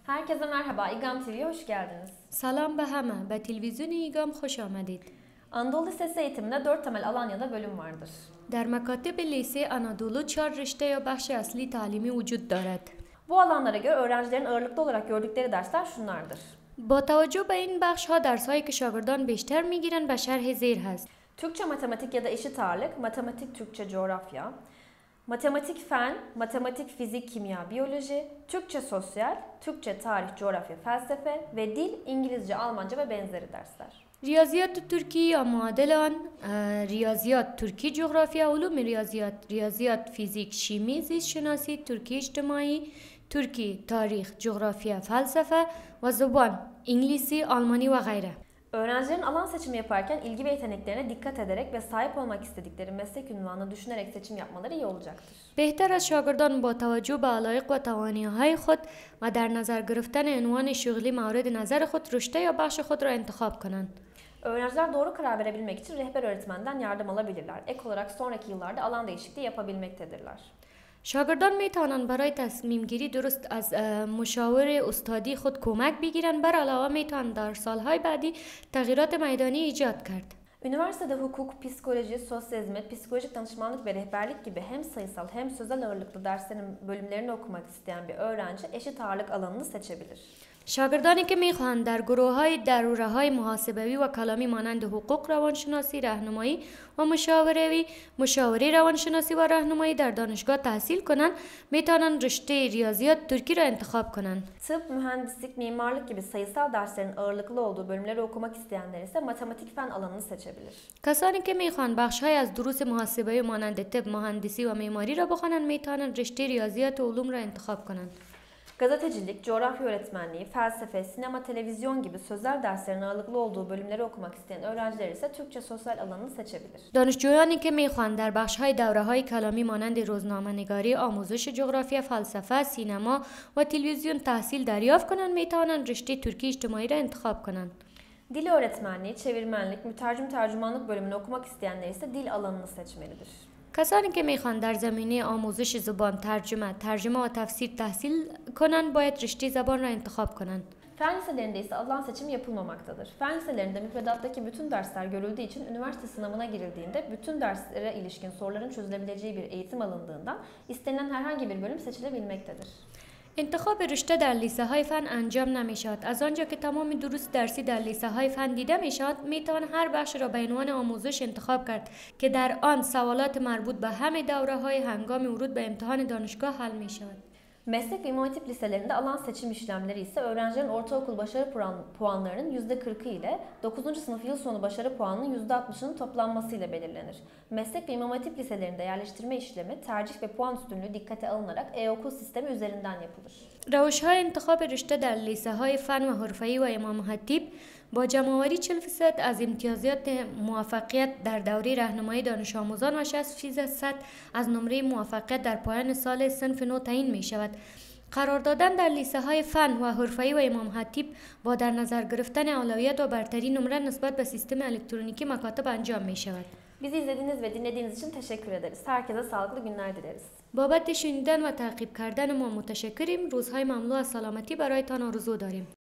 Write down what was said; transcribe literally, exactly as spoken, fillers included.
Herkese merhaba, İGAM T V'ye hoş geldiniz. Salam به همه. به تلویزیون ایگام خوش آمدید. Anadolu Lisesi eğitiminde dört temel alan ya da bölüm vardır. در مکاتب لیسه آنادولو چهار رشته یا بخش اصلی تعلیمی وجود دارد. Bu alanlara göre öğrencilerin ağırlıklı olarak gördükleri dersler şunlardır. با توجه به این بخش ها درس هایی که شاگردان بیشتر میگیرند به شرح زیر هست. Türkçe matematik ya da eşit ağırlık, matematik Türkçe coğrafya, matematik fen, matematik fizik kimya biyoloji, Türkçe sosyal, Türkçe tarih coğrafya felsefe ve dil İngilizce Almanca ve benzeri dersler. ریاضیات ترکی یا معادل آن ریاضیات ترکی جغرافیا علوم ریاضیات ریاضیات فیزیک شیمی زیست شناسی ترکی اجتماعی ترکی تاریخ جغرافیا فلسفه و زبان انگلیسی آلمانی و غیره. Öğrencilerin alan seçimi yaparken ilgi ve yeteneklerine dikkat ederek ve sahip olmak istedikleri meslek ünvanını düşünerek seçim yapmaları iyi olacaktır. بهتر از شاگردان با توجه به علایق و توانایی‌های خود و در نظر گرفتن عنوان شغلی مورد نظر خود رشته یا بخش خود را انتخاب کنند. Öğrenciler doğru karar verebilmek için rehber öğretmenden yardım alabilirler. Ek olarak sonraki yıllarda alan değişikliği yapabilmektedirler. شاگردان می توانند برای تصمیم گیری درست از مشاور استادی خود کمک بگیرند. بر علاوه می توانند در سالهای بعدی تغییرات میدانی ایجاد کرد. Üniversitede hukuk, psikoloji, sosyal hizmet, psikolojik danışmanlık ve rehberlik gibi hem sayısal hem sözel ağırlıklı derslerin bölümlerini okumak isteyen bir öğrenci eşit ağırlık alanını seçebilir. شاگردانی که میخواهند در گروه‌های دروره‌های محاسبوی و کلامی مانند حقوق روانشناسی راهنمایی و مشاوره مشاوره روانشناسی و راهنمایی در دانشگاه تحصیل کنند میتوانند رشته ریاضیات ترکی را انتخاب کنند. Tıp, mühendislik, mimarlık gibi sayısal derslerin ağırlıklı olduğu bölümleri okumak isteyenler ise matematik fen alanını seçebilir. کسانی که میخواهند بخش‌های از دروس محاسبه مانند طب، مهندسی و معماری را بخوانند میتوانند رشته ریاضیات و علوم را انتخاب کنند. Gazetecilik, coğrafya öğretmenliği, felsefe, sinema, televizyon gibi sözel derslerin ağırlıklı olduğu bölümleri okumak isteyen öğrenciler ise Türkçe sosyal alanını seçebilir. دانشجویانی که میخواهند در بخش‌های دوره‌های کلامی مانند روزنامه‌نگاری، آموزش جغرافیا، فلسفه، سینما و تلویزیون تحصیل دریافت کنند میتوانند رشته ترکی اجتماعی را انتخاب کنند. Dil öğretmenliği, çevirmenlik, mütercim tercümanlık bölümünü okumak isteyenler ise dil alanını seçmelidir. کسانی که میخوان در زمینه آموزش زبان، ترجمه، ترجمه و تفسیر تحصیل کنند باید رشته زبان را انتخاب کنند. Fen liselerinde ise alan seçimi yapılmamaktadır. Fen liselerinde müfredattaki bütün dersler görüldüğü için üniversite sınavına girildiğinde bütün derslere ilişkin soruların çözülebileceği bir eğitim alındığından istenilen herhangi bir bölüm seçilebilmektedir. انتخاب رشته در لیسه های فن انجام نمی شود. از آنجا که تمام دروس درسی در لیسه های فن دیده می شود می توان هر بخش را به عنوان آموزش انتخاب کرد که در آن سوالات مربوط به همه دوره های هنگام ورود به امتحان دانشگاه حل می شود. Meslek ve İmam Hatip liselerinde alan seçim işlemleri ise öğrencilerin ortaokul başarı puanlarının yüzde kırkı ile dokuzuncu sınıf yıl sonu başarı puanının yüzde altmışının toplanmasıyla belirlenir. Meslek ve İmam Hatip liselerinde yerleştirme işlemi, tercih ve puan üstünlüğü dikkate alınarak e-okul sistemi üzerinden yapılır. روش‌های انتخاب رشته در لیسه‌های فن و حرفه‌ای و امام خطیب با جمع‌آوری چهل درصد از امتیازات موفقیت در دوره راهنمایی دانش آموزان و شصت درصد از نمره موفقیت در پایان سال صنف نو تعیین می‌شود. قرار دادن در لیسه های فن و حرفه‌ای و امام خطیب با در نظر گرفتن اولویت و برتری نمره نسبت به سیستم الکترونیکی مکاتب انجام می شود. Bizi izlediğiniz ve dinlediğiniz için teşekkür ederiz. Herkese sağlıklı günler dileriz. بابت شنیدن و تعقیب کردن ما متشکریم. روزهای مملو از سلامتی برایتان آرزو داریم.